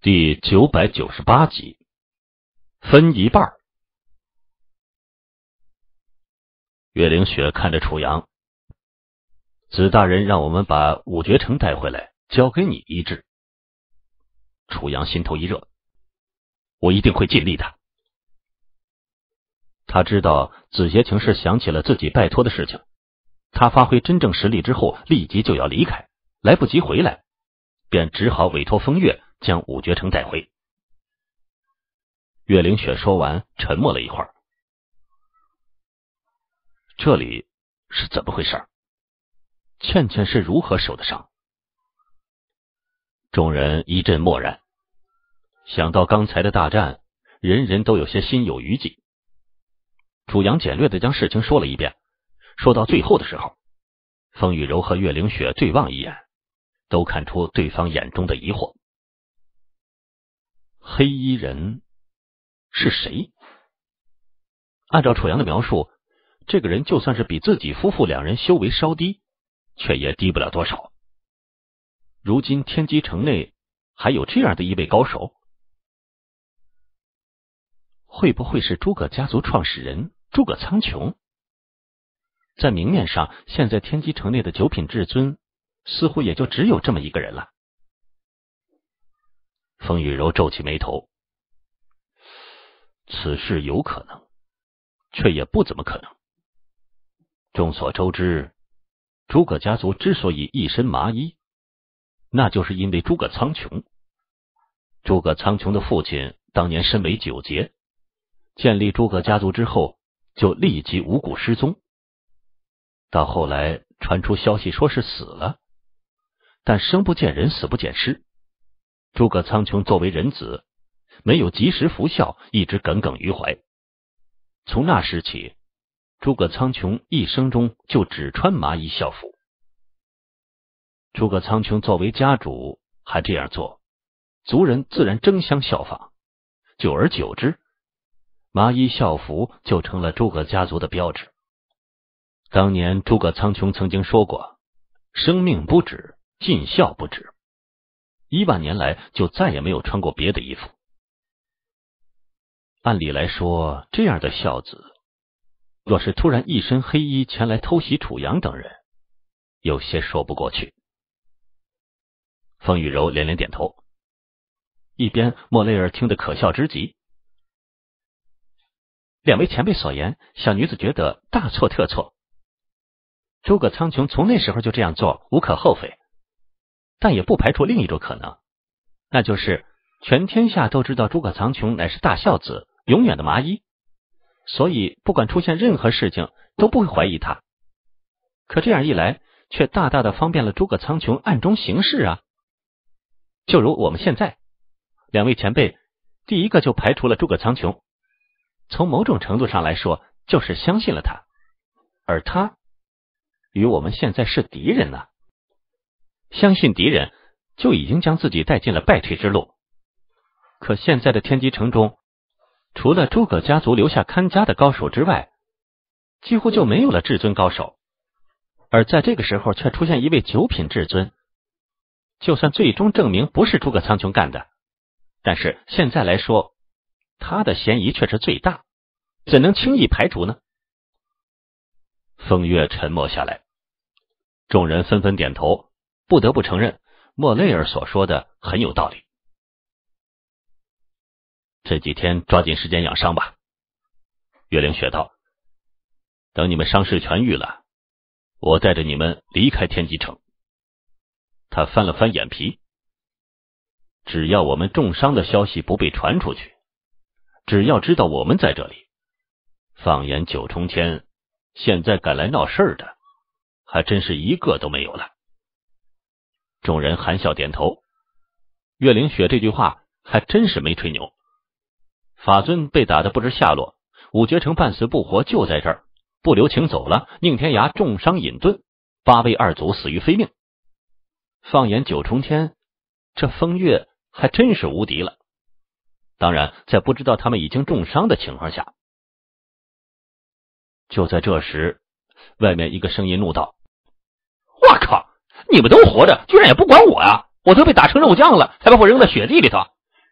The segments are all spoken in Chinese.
第998集，分一半。岳灵雪看着楚阳，子大人让我们把武觉城带回来，交给你医治。楚阳心头一热，我一定会尽力的。他知道紫邪情是想起了自己拜托的事情，他发挥真正实力之后立即就要离开，来不及回来，便只好委托风月将武觉城带回。岳灵雪说完，沉默了一会儿。这里是怎么回事？倩倩是如何受的伤？众人一阵默然，想到刚才的大战，人人都有些心有余悸。楚阳简略地将事情说了一遍，说到最后的时候，风雨柔和岳灵雪对望一眼，都看出对方眼中的疑惑。黑衣人是谁？按照楚阳的描述，这个人就算是比自己夫妇两人修为稍低，却也低不了多少。如今天机城内还有这样的一位高手，会不会是诸葛家族创始人诸葛苍穹？在明面上，现在天机城内的九品至尊似乎也就只有这么一个人了。风雨柔皱起眉头，此事有可能，却也不怎么可能。众所周知，诸葛家族之所以一身麻衣，那就是因为诸葛苍穹。诸葛苍穹的父亲当年身为九节，建立诸葛家族之后就立即无故失踪，到后来传出消息说是死了，但生不见人，死不见尸。诸葛苍穹作为人子，没有及时服孝，一直耿耿于怀。从那时起，诸葛苍穹一生中就只穿麻衣校服。诸葛苍穹作为家主还这样做，族人自然争相效仿，久而久之，麻衣校服就成了诸葛家族的标志。当年诸葛苍穹曾经说过，生命不止，尽孝不止，10000年来就再也没有穿过别的衣服。按理来说，这样的孝子若是突然一身黑衣前来偷袭楚阳等人，有些说不过去。风雨柔连连点头，一边莫雷尔听得可笑之极。两位前辈所言，小女子觉得大错特错。诸葛苍穹从那时候就这样做，无可厚非，但也不排除另一种可能，那就是全天下都知道诸葛苍穹乃是大孝子，永远的麻衣，所以不管出现任何事情都不会怀疑他。可这样一来，却大大的方便了诸葛苍穹暗中行事啊。就如我们现在，两位前辈第一个就排除了诸葛苍穹，从某种程度上来说，就是相信了他，而他与我们现在是敌人呢。相信敌人，就已经将自己带进了败退之路。可现在的天机城中，除了诸葛家族留下看家的高手之外，几乎就没有了至尊高手。而在这个时候却出现一位9品至尊，就算最终证明不是诸葛苍穹干的，但是现在来说，他的嫌疑却是最大，怎能轻易排除呢？风月沉默下来，众人纷纷点头，不得不承认莫雷尔所说的很有道理。这几天抓紧时间养伤吧。岳灵雪道，等你们伤势痊愈了，我带着你们离开天机城。他翻了翻眼皮，只要我们重伤的消息不被传出去，只要知道我们在这里，放眼九重天，现在敢来闹事的还真是一个都没有了。众人含笑点头，岳灵雪这句话还真是没吹牛。法尊被打得不知下落，武觉城半死不活就在这儿，不留情走了，宁天涯重伤隐遁，8位二祖死于非命。放眼九重天，这风月还真是无敌了。当然，在不知道他们已经重伤的情况下。就在这时，外面一个声音怒道：我靠，你们都活着，居然也不管我呀！我都被打成肉酱了，还把我扔在雪地里头，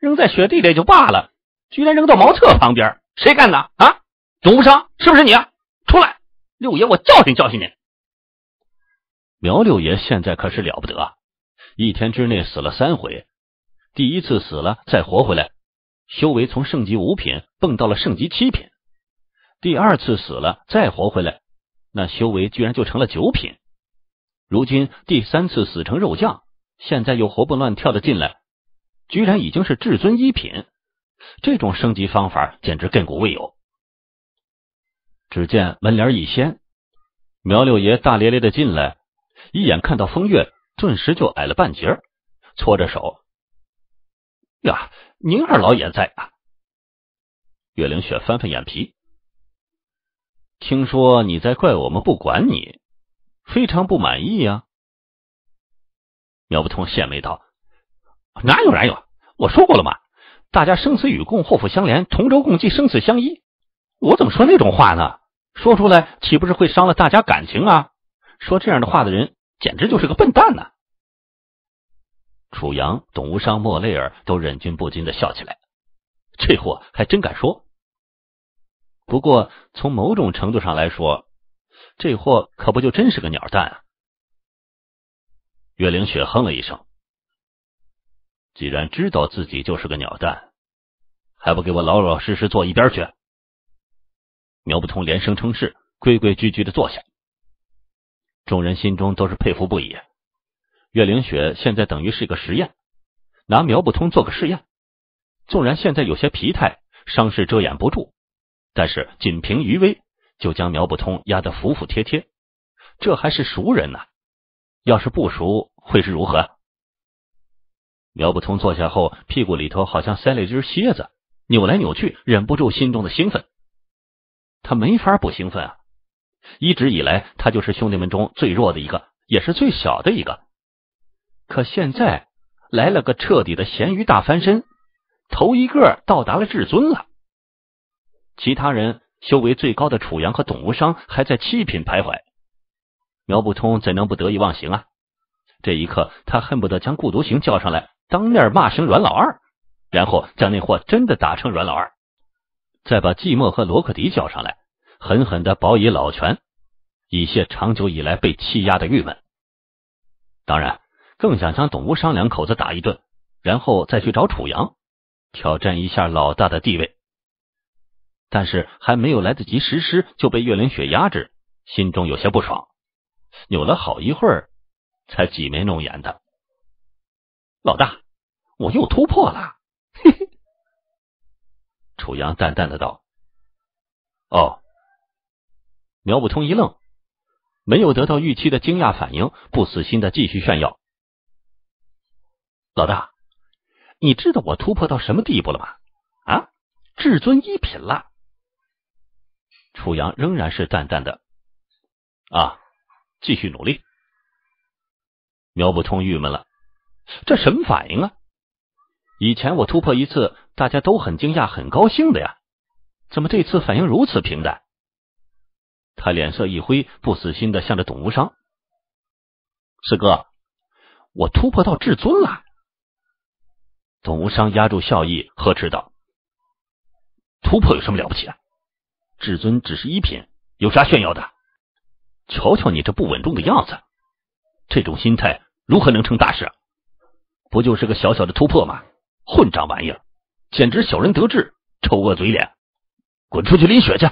扔在雪地里就罢了，居然扔到茅厕旁边，谁干的啊？董无伤，是不是你啊？出来，六爷我教训教训你。苗六爷现在可是了不得啊，一天之内死了3回，第一次死了再活回来，修为从圣级5品蹦到了圣级7品，第二次死了再活回来，那修为居然就成了9品，如今第3次死成肉酱，现在又活蹦乱跳的进来，居然已经是至尊1品，这种升级方法简直亘古未有。只见门帘一掀，苗六爷大咧咧的进来，一眼看到风月，顿时就矮了半截，搓着手：呀，您二老也在啊。岳灵雪翻翻眼皮：听说你在怪我们不管你，非常不满意呀。苗不通献媚道：哪有，我说过了嘛，大家生死与共，祸福相连，同舟共济，生死相依，我怎么说那种话呢？说出来岂不是会伤了大家感情啊？说这样的话的人简直就是个笨蛋呢。楚阳、董无伤、莫雷尔都忍俊不禁的笑起来，这货还真敢说。不过从某种程度上来说，这货可不就真是个鸟蛋啊。岳灵雪哼了一声：既然知道自己就是个鸟蛋，还不给我老老实实坐一边去。苗不通连声称是，规规矩矩的坐下。众人心中都是佩服不已，岳灵雪现在等于是个实验，拿苗不通做个试验，纵然现在有些疲态，伤势遮掩不住，但是仅凭余威就将苗不通压得服服帖帖，这还是熟人呢，要是不熟会是如何？苗不通坐下后，屁股里头好像塞了一只蝎子，扭来扭去，忍不住心中的兴奋。他没法不兴奋啊，一直以来他就是兄弟们中最弱的一个，也是最小的一个，可现在来了个彻底的咸鱼大翻身，头一个到达了至尊了。其他人修为最高的楚阳和董无伤还在7品徘徊，苗不通怎能不得意忘形啊？这一刻他恨不得将顾独行叫上来，当面骂声阮老二，然后将那货真的打成阮老二，再把季墨和罗克迪叫上来，狠狠的饱以老拳，以泄长久以来被欺压的郁闷。当然更想将董无伤2口子打一顿，然后再去找楚阳挑战一下老大的地位。但是还没有来得及实施，就被岳灵雪压制，心中有些不爽，扭了好一会儿才挤眉弄眼的：老大，我又突破了。嘿嘿。楚阳淡淡的道：哦。苗不通一愣，没有得到预期的惊讶反应，不死心的继续炫耀：老大，你知道我突破到什么地步了吗？啊，至尊1品了。楚阳仍然是淡淡的：啊，继续努力。苗不通郁闷了，这什么反应啊？以前我突破一次大家都很惊讶很高兴的呀，怎么这次反应如此平淡？他脸色一灰，不死心的向着董无伤：师哥，我突破到至尊了。董无伤压住笑意，呵斥道：突破有什么了不起啊？至尊只是1品，有啥炫耀的？瞧瞧你这不稳重的样子，这种心态如何能成大事啊？不就是个小小的突破吗？混账玩意儿，简直小人得志，丑恶嘴脸，滚出去淋雪去！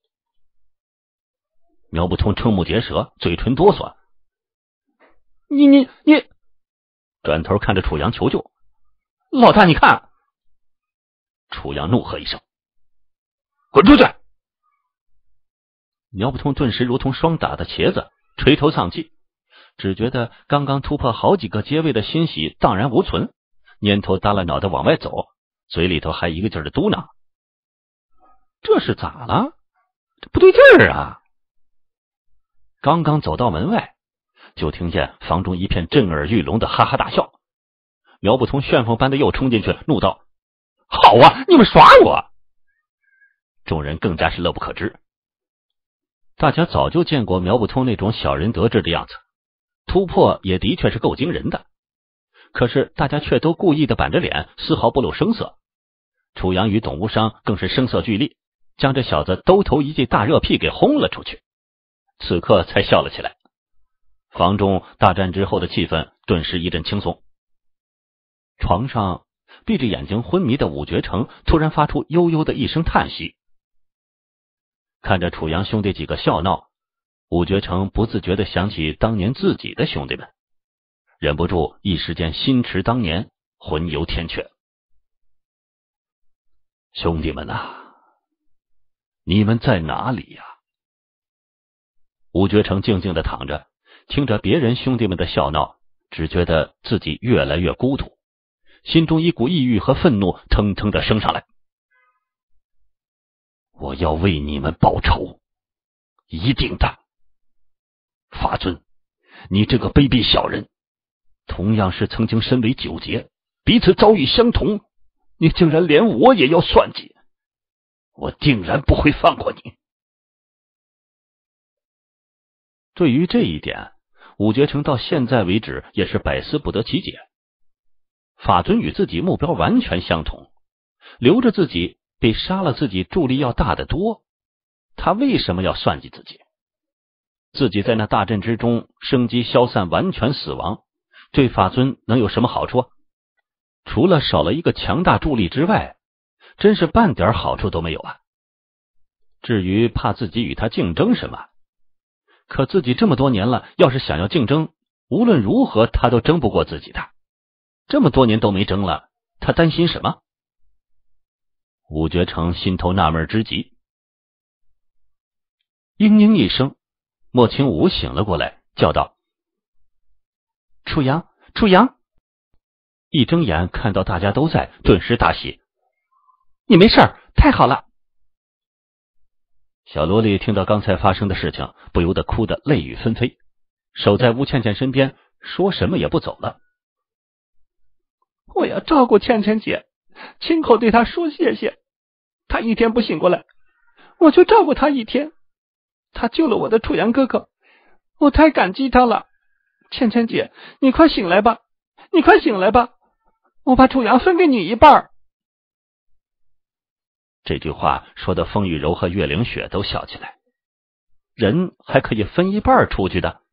苗不通瞠目结舌，嘴唇哆嗦：你转头看着楚阳求救：老大你看！楚阳怒喝一声：滚出去！苗不通顿时如同霜打的茄子，垂头丧气，只觉得刚刚突破好几个阶位的欣喜荡然无存，蔫头耷拉脑袋往外走，嘴里头还一个劲儿的嘟囔：这是咋了？这不对劲儿啊！刚刚走到门外，就听见房中一片震耳欲聋的哈哈大笑。苗不通旋风般的又冲进去，怒道：好啊，你们耍我！众人更加是乐不可支。大家早就见过苗不通那种小人得志的样子，突破也的确是够惊人的。 可是大家却都故意的板着脸，丝毫不露声色。楚阳与董无伤更是声色俱厉，将这小子兜头一记大热屁给轰了出去，此刻才笑了起来。房中大战之后的气氛顿时一阵轻松。床上闭着眼睛昏迷的武觉成突然发出悠悠的一声叹息。看着楚阳兄弟几个笑闹，武觉成不自觉地想起当年自己的兄弟们，忍不住一时间心驰当年，魂游天阙。兄弟们啊，你们在哪里呀？武觉成静静地躺着，听着别人兄弟们的笑闹，只觉得自己越来越孤独，心中一股抑郁和愤怒腾腾地升上来。我要为你们报仇，一定的。法尊，你这个卑鄙小人，同样是曾经身为九劫，彼此遭遇相同，你竟然连我也要算计，我定然不会放过你。对于这一点，武觉成到现在为止也是百思不得其解。法尊与自己目标完全相同，留着自己比杀了自己助力要大得多，他为什么要算计自己？自己在那大阵之中生机消散，完全死亡，对法尊能有什么好处？除了少了一个强大助力之外，真是半点好处都没有啊！至于怕自己与他竞争什么，可自己这么多年了，要是想要竞争，无论如何他都争不过自己的。这么多年都没争了，他担心什么？武觉成心头纳闷之极。嘤嘤一声，莫清武醒了过来，叫道：楚阳，楚阳！一睁眼看到大家都在，顿时大喜：你没事儿，太好了！小萝莉听到刚才发生的事情，不由得哭得泪雨纷飞，守在吴倩倩身边，说什么也不走了。 我要照顾倩倩姐，亲口对她说谢谢。她一天不醒过来，我就照顾她一天。她救了我的楚阳哥哥，我太感激她了。倩倩姐，你快醒来吧，你快醒来吧，我把楚阳分给你一半。 这句话说的风雨柔和岳灵雪都笑起来，人还可以分一半出去的。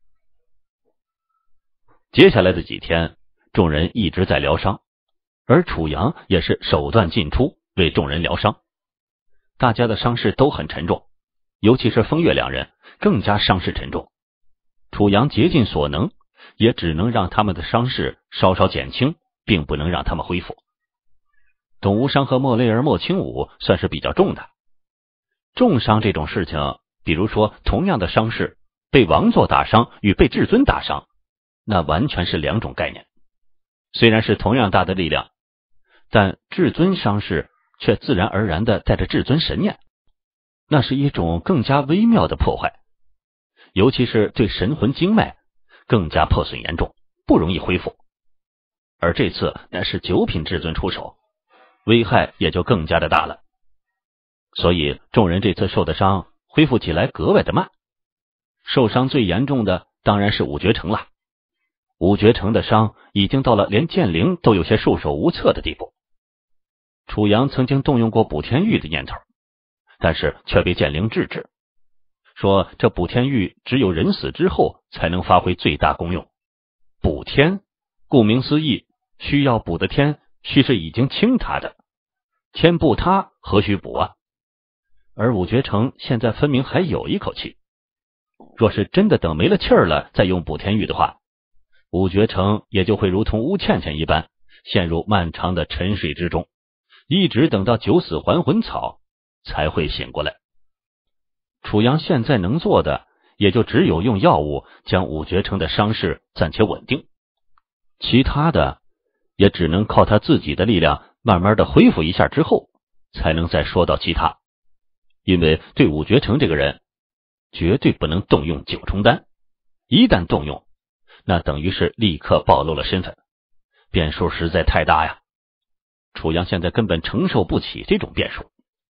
接下来的几天，众人一直在疗伤，而楚阳也是手段尽出，为众人疗伤。大家的伤势都很沉重，尤其是风月两人更加伤势沉重。楚阳竭尽所能，也只能让他们的伤势稍稍减轻，并不能让他们恢复。董无伤和莫雷儿、莫清武算是比较重的。重伤这种事情，比如说同样的伤势，被王座打伤与被至尊打伤，那完全是两种概念。虽然是同样大的力量，但至尊伤势却自然而然地带着至尊神念，那是一种更加微妙的破坏，尤其是对神魂经脉更加破损严重，不容易恢复。而这次乃是九品至尊出手，危害也就更加的大了。所以众人这次受的伤恢复起来格外的慢。受伤最严重的当然是武觉成了。武觉成的伤已经到了连剑灵都有些束手无策的地步。楚阳曾经动用过补天玉的念头，但是却被剑灵制止，说这补天玉只有人死之后才能发挥最大功用。补天顾名思义，需要补的天须是已经倾塌的，天不塌何须补啊？而武觉成现在分明还有一口气，若是真的等没了气儿了再用补天玉的话，武觉成也就会如同乌倩倩一般，陷入漫长的沉睡之中，一直等到九死还魂草才会醒过来。楚阳现在能做的也就只有用药物将武觉成的伤势暂且稳定，其他的也只能靠他自己的力量慢慢的恢复一下之后，才能再说到其他。因为对武觉成这个人绝对不能动用九重丹，一旦动用，那等于是立刻暴露了身份，变数实在太大呀。楚阳现在根本承受不起这种变数。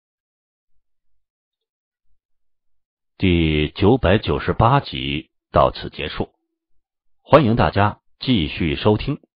第998集到此结束，欢迎大家继续收听。